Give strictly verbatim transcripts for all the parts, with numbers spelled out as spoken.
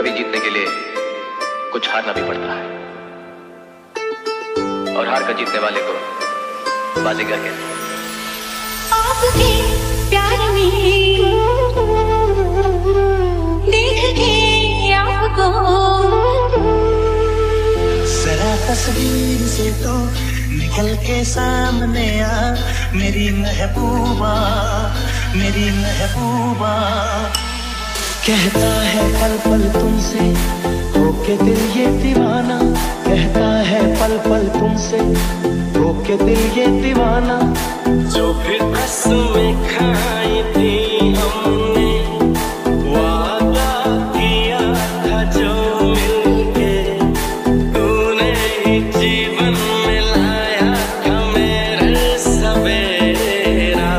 कभी जीतने के लिए कुछ हारना भी पड़ता है, और हार कर जीतने वाले को बाजीगर कहते हैं। आपके प्यार में देख के आपको जरा तस्वीर से तो निकल के सामने आ, मेरी महबूबा मेरी महबूबा। कहता है पल पल तुमसे होके दिल ये दीवाना, कहता है पल पल तुमसे होके दिल ये दीवाना। जो फिर कसमें खाई थी हमने, वादा किया था जो मिलके, तूने ही जीवन में लाया था मेरे सवेरा।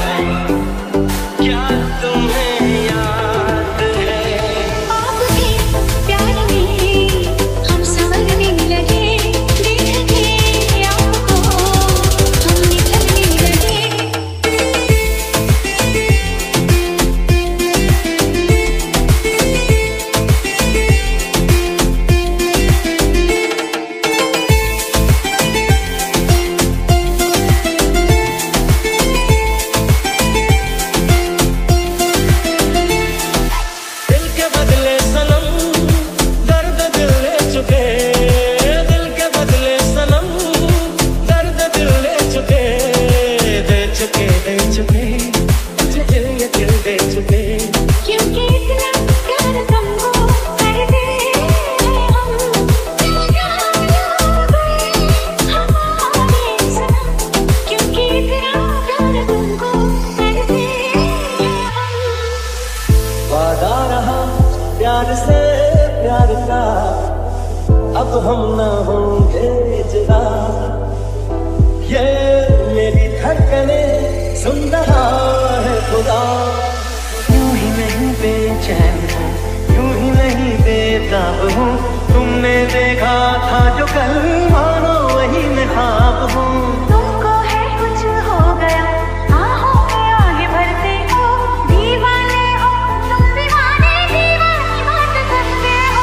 क्या तुम्हें याद है आपके प्यार में हम संवरने लगे, देख के आपको हम निखरने लगे। दिल के बदले सनम दर्द दिल ले चुके, दिल के बदले सनम दर्द दिल ले चुके, दे चुके दे चुके तुझे दिल ये दिल दे चुके। क्योंकि इतना प्यार तुमको करते हैं हम, हमारे सनम। क्योंकि इतना प्यार तुमको करते हैं हम। वादा रहा प्यार से प्यार का, अब हम न होंगे जुदा। ये मेरी धड़कने सुन रहा है खुदा। यूं ही नहीं बेचैन हूँ, यूं ही नहीं बेताब हूँ, तुमने देखा था जो कल मानो वही मैं ख्वाब हूँ। तुमको है कुछ हो गया, आहों में आगे भरते हो, दीवाने हो तुम, दीवाने दीवानी बात करते हो।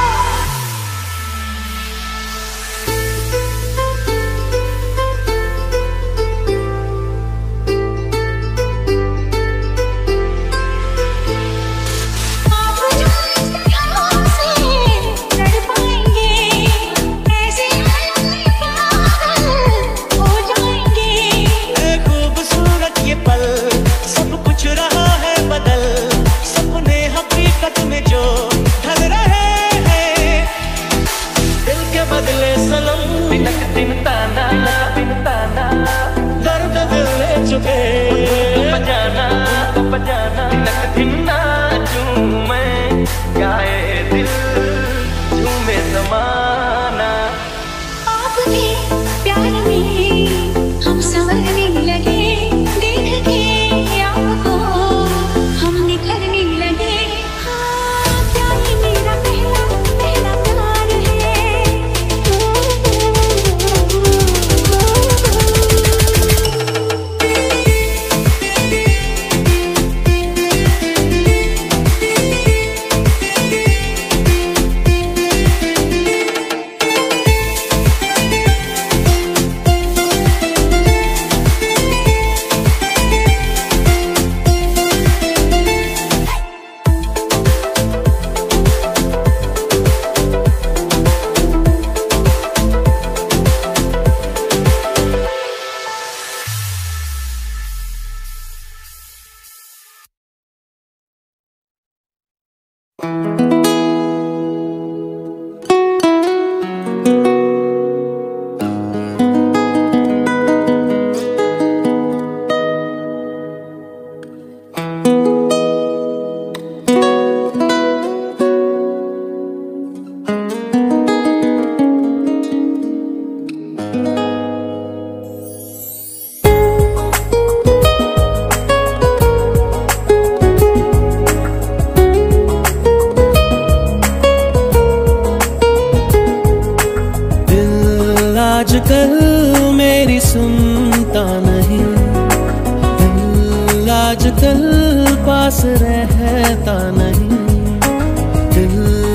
आप जो इस तरह से लड़ पाएंगे, ऐसे पागल हो जाएंगे। है खूबसूरत ये पल, सब कुछ रहा है बदल, सपने हकीकत में जो ढल रहे हैं। दिल के बदले सनम बिनक दिन ताना दिन ताना, दर्द दिल ले चुके, बजाना बजाना बिनक दिन नाचूं मैं, गाए दिल झूमे ज़माना। आपके प्यार में हम संवरने लगे, देख के आपको हम निखरने लगे। हाँ, प्यार ही मेरा पहला पहला प्यार है। आजकल मेरी सुनता नहीं, दिल आजकल पास रहता नहीं, दिल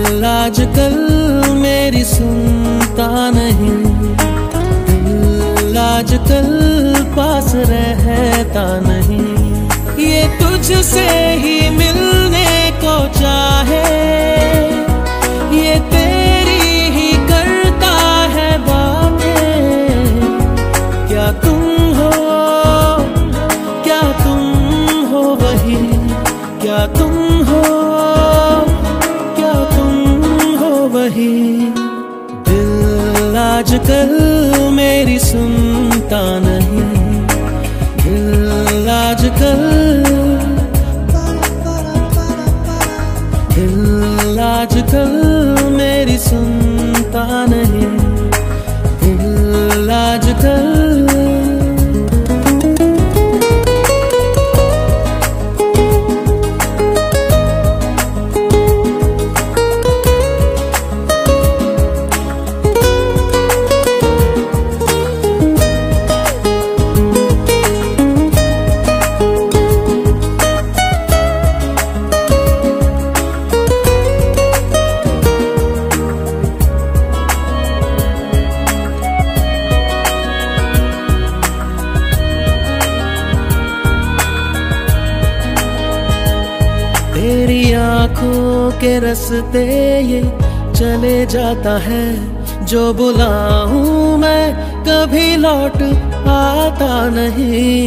आजकल मेरी सुनता नहीं, दिल आजकल पास रहता नहीं। ये तुझसे ही मिलने को चाहे, ये तेरी ही करता है बातें। क्या तुम हो, क्या तुम हो वही, क्या तुम हो, क्या तुम हो वही। दिल आजकल मेरी सुनता नहीं, दिल आजकल, दिल आजकल मेरी सुनता नहीं, दिल आजकल। तेरी आँखों के रास्ते ये चले जाता है, जो बुलाऊं मैं कभी लौट आता नहीं।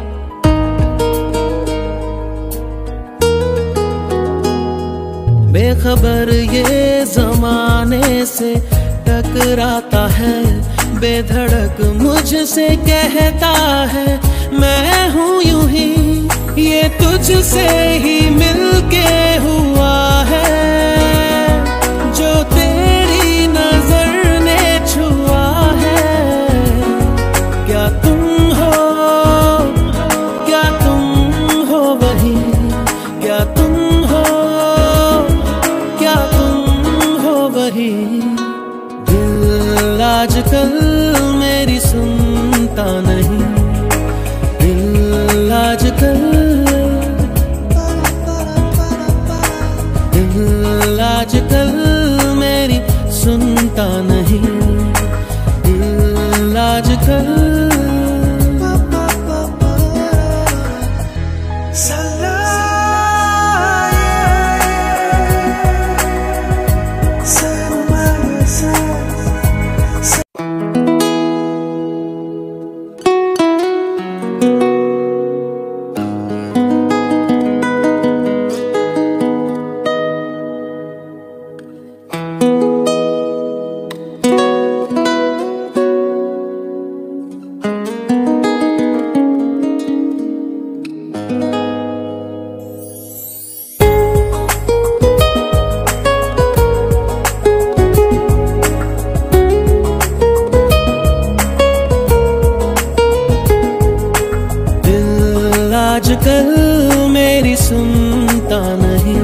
बेखबर ये जमाने से टकराता है, बेधड़क मुझसे कहता है मैं हूँ यूं ही। ये तुझसे ही मिलके हुआ है, जो तेरी नजर ने छुआ है। क्या तुम हो, क्या तुम हो वही, क्या तुम हो, क्या तुम हो वही। दिल आजकल मेरी सुनता नहीं, दिल आजकल, दिल आजकल मेरी सुनता नहीं, दिल आजकल। आजकल मेरी सुनता नहीं,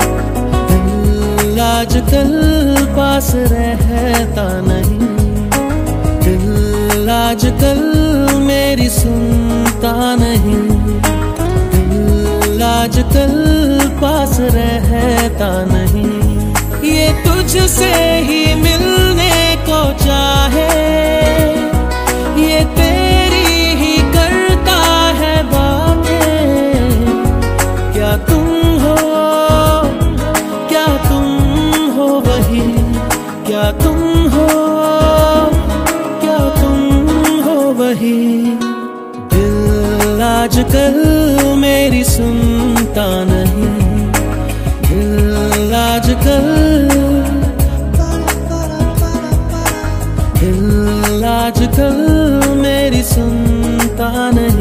दिल आजकल पास रहता नहीं। दिल आजकल मेरी सुनता नहीं, दिल आजकल पास रहता नहीं। ये तुझसे ही मिलने को चाहे, ये तेरी ही करता है बातें। क्या तुम हो, क्या तुम हो वही, क्या तुम हो, क्या तुम हो वही। दिल आजकल मेरी सुनता नहीं, दिल आजकल, दिल आजकल मेरी सुनता नहीं।